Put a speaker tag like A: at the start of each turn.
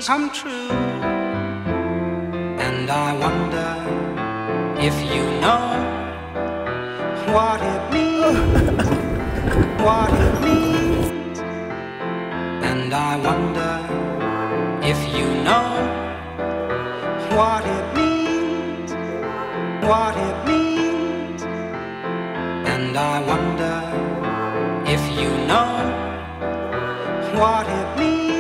A: come true. And I wonder if you know what it means, what it means. And I wonder if you know what it means, what it means. And I wonder if you know what it means.